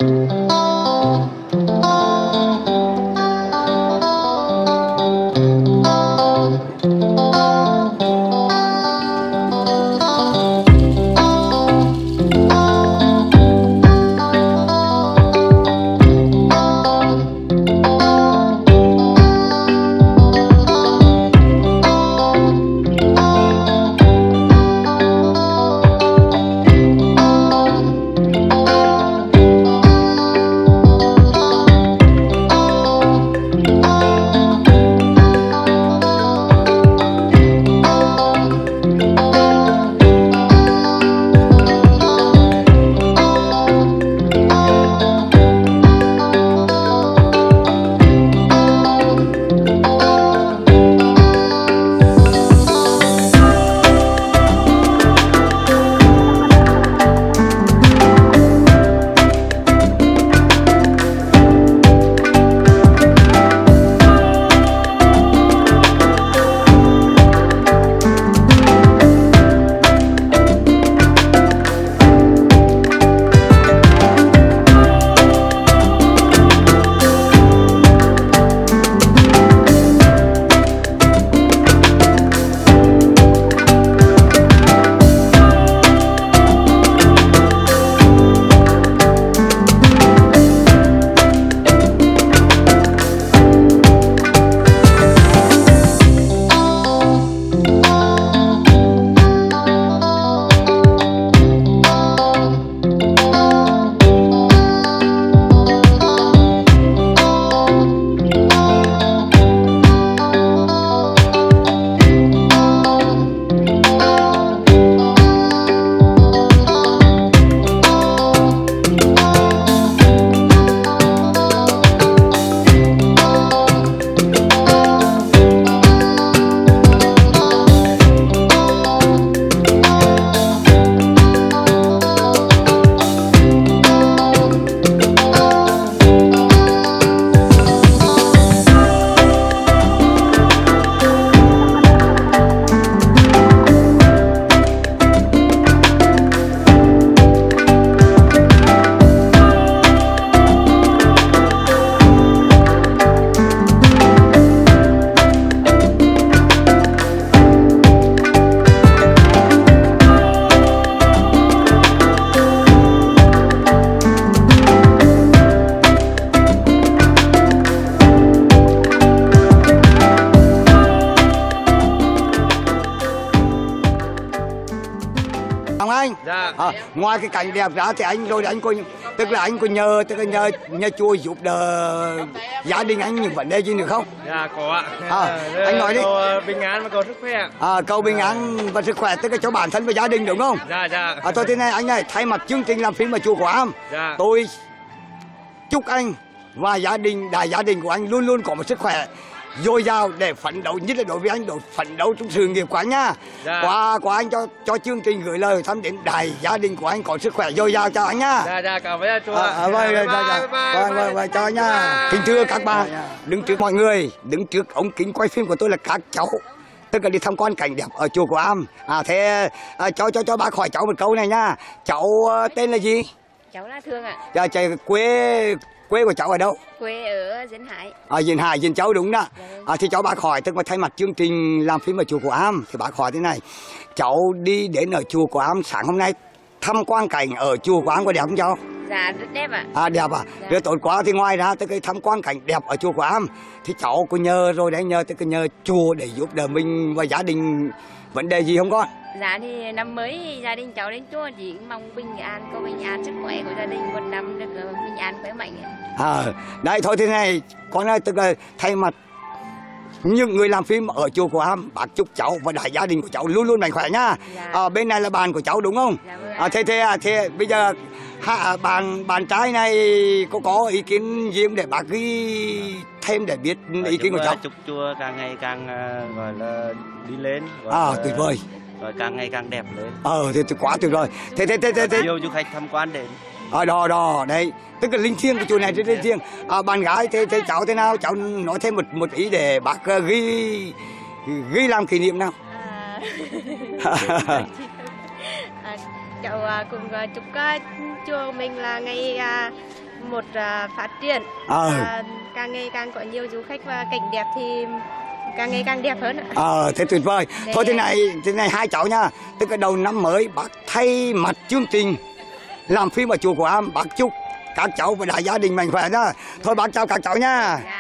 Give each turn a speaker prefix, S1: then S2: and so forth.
S1: Anh.
S2: Dạ.
S1: Ngoài cái cảnh đẹp ra thì anh rồi anh có, tức là anh có nhờ nhờ chùa giúp đỡ gia đình anh những vấn đề gì nữa không?
S2: Dạ có ạ.
S1: Anh nói đi.
S2: Cầu bình an và cầu sức khỏe.
S1: Cầu bình an và sức khỏe tức là cho bản thân và gia đình đúng không?
S2: Dạ dạ.
S1: Thôi thế này anh này, thay mặt chương trình làm phim ở chùa Quả Am,
S2: dạ,
S1: tôi chúc anh và đại gia đình của anh luôn luôn có một sức khỏe dồi dào để phấn đấu, nhất là đối với anh, phấn đấu trong sự nghiệp của anh nha.
S2: Dạ.
S1: Qua anh cho chương trình gửi lời thăm đến đại gia đình của anh có sức khỏe dồi dào chào anh nha.
S2: Dạ dạ, cảm ơn chú
S1: ạ. Vâng, chào anh nha. Kính thưa các bạn, đứng trước mọi người, đứng trước ống kính quay phim của tôi là các cháu, tức là đi tham quan cảnh đẹp ở chùa Quả Am. Thế cho bác hỏi cháu một câu này nha. Cháu tên là gì?
S3: Cháu là Thương ạ.
S1: Dạ, quê của cháu ở đâu?
S3: Quê ở Diễn Hải.
S1: Diễn Hải, Diễn Châu đúng đó.
S3: Dạ.
S1: Thì cháu bác hỏi, tức là thay mặt chương trình làm phim ở chùa Quả Am, thì bác hỏi thế này: cháu đi đến ở chùa Quả Am sáng hôm nay tham quan cảnh ở chùa Quả Am có đẹp không cháu?
S3: Dạ rất đẹp ạ.
S1: Đẹp à?
S3: Dạ.
S1: Rồi tối qua thì ngoài ra tới cái tham quan cảnh đẹp ở chùa Quả Am thì cháu có nhờ rồi đấy, nhờ chùa để giúp đỡ mình và gia đình vấn đề gì không con?
S3: Dạ thì năm mới gia đình cháu đến chùa chỉ mong bình an, có bình an sức khỏe của gia đình một năm được bình an khỏe mạnh.
S1: Đấy thôi thế này, con ơi, tức là thay mặt những người làm phim ở chùa Quả Am, bác chúc cháu và đại gia đình của cháu luôn luôn mạnh khỏe nha.
S3: Dạ.
S1: Bên này là bạn của cháu đúng không?
S3: Dạ vâng.
S1: Thế bây giờ bạn trai này có ý kiến gì để bác ghi thêm để biết ý kiến của cháu?
S4: Chúc chùa càng ngày càng gọi là đi lên.
S1: Tuyệt vời.
S4: Rồi càng ngày càng đẹp lên.
S1: Thì quá tuyệt vời. Thế
S4: nhiều du khách tham quan đến.
S1: Đó đấy, tức là linh thiêng của chùa này rất linh thiêng. Bạn gái thế cháu thế nào? Cháu nói thêm một ý để bác ghi làm kỷ niệm nào.
S3: Cháu cùng chúc chùa mình là ngày một phát triển. Càng ngày càng có nhiều du khách và cảnh đẹp thì càng ngày càng đẹp hơn ạ.
S1: Thế tuyệt vời. Thôi thế này hai cháu nha, tức là đầu năm mới bác thay mặt chương trình làm phim ở chùa của Am, bác chúc các cháu và đại gia đình mạnh khỏe nhá. Thôi bác chào các cháu nha.